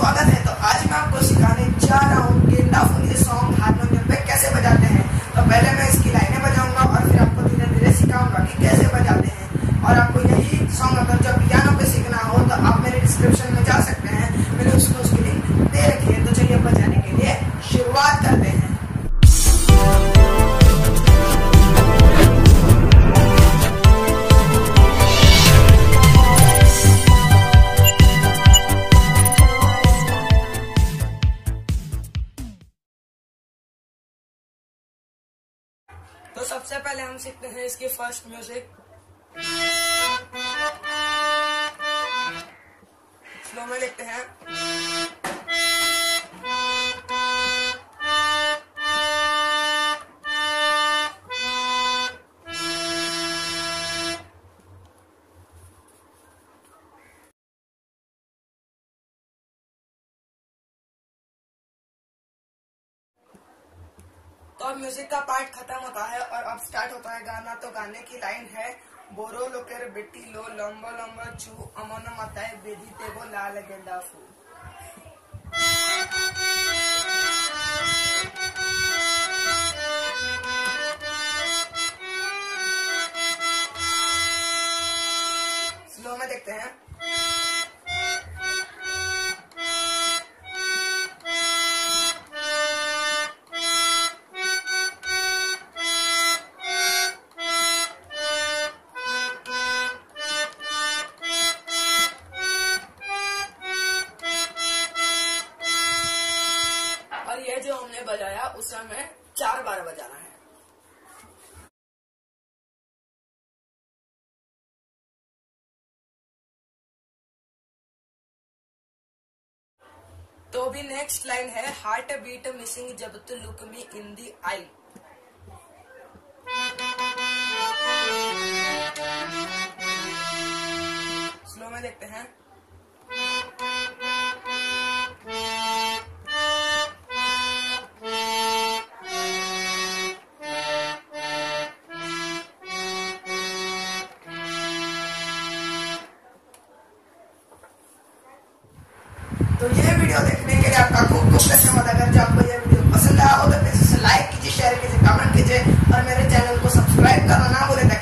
स्वागत है। तो आज मैं आपको सिखाने जा रहा हूँ गेंदा फूल ये सॉन्ग हारमोनियम पे कैसे बजाते हैं। तो पहले मैं इसकी लाइनें बजाऊंगा और फिर आपको धीरे धीरे सिखाऊंगा कि कैसे बजाते हैं। और आपको यही सॉन्ग अगर जब पियानो पे सीखना हो तो आप मेरे डिस्क्रिप्शन में जा सकते हैं, मैंने उसकी लिंक दे रखी है। तो चलिए बजाने के लिए शुरुआत करते हैं। तो सबसे पहले हम सीखते हैं इसकी फर्स्ट म्यूजिक। स्लो में लिखते हैं। तो अब म्यूजिक का पार्ट खत्म होता है और अब स्टार्ट होता है गाना। तो गाने की लाइन है, बोरो लोकेर बेटी लो लंबो लंबो चू अमन मताए बेदी तेगो लाल गेंदा फूल। स्लो में देखते हैं। ये जो हमने बजाया उसे हमें 4 बार बजाना है। तो भी नेक्स्ट लाइन है, हार्ट बीट मिसिंग जब तू लुक मी इन दी आई। स्लो में देखते हैं। तो ये वीडियो देखने के लिए आपका खूब खूब धन्यवाद। अगर आपको ये वीडियो पसंद आया हो तो प्लीज इसे लाइक कीजिए, शेयर कीजिए, कमेंट कीजिए और मेरे चैनल को सब्सक्राइब करना ना भूलें।